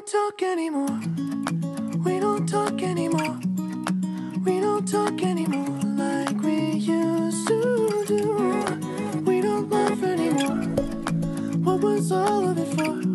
don't talk anymore. We don't talk anymore. We don't talk anymore like we used to do. We don't laugh anymore. What was all of it for?